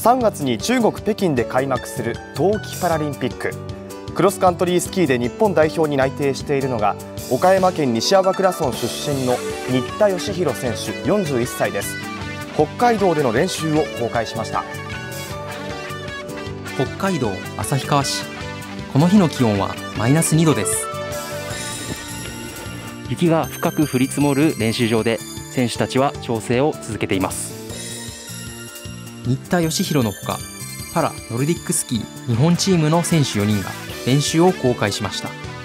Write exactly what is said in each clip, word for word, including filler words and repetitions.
さんがつに中国北京で開幕する冬季パラリンピック。クロスカントリースキーで日本代表に内定しているのが岡山県西粟倉村出身の新田佳浩選手よんじゅういっさいです。北海道での練習を公開しました。 北海道旭川市、この日の気温はマイナスにどです。雪が深く降り積もる練習場で選手たちは調整を続けています。新田佳浩のほか、パラノルディックスキー日本チームの選手よにんが練習を公開しました。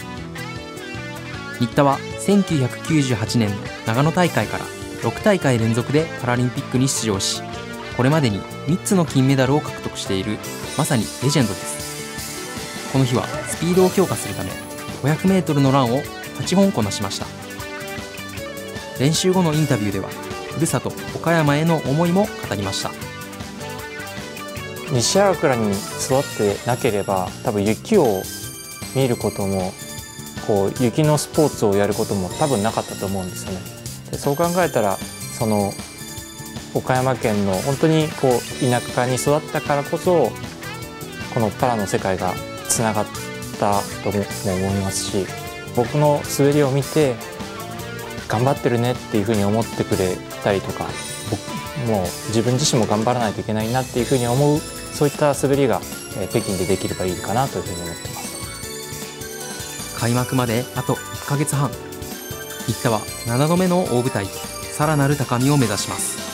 新田はせんきゅうひゃくきゅうじゅうはちねんの長野大会からろくたいかい連続でパラリンピックに出場し、これまでにみっつの金メダルを獲得しているまさにレジェンドです。この日はスピードを強化するためごひゃくメートルのランをはっぽんこなしました。練習後のインタビューではふるさと岡山への思いも語りました。 西粟倉に育ってなければ多分雪を見ることもこう雪のスポーツをやることも多分なかったと思うんですよね。でそう考えたらその岡山県の本当にこう田舎に育ったからこそこのパラの世界がつながったとも思いますし、僕の滑りを見て頑張ってるねっていうふうに思ってくれたりとか、僕もう自分自身も頑張らないといけないなっていうふうに思う、そういった滑りが北京でできればいいかなというふうに思っています。 開幕まであといっかげつはん、新田はななどめの大舞台でさらなる高みを目指します。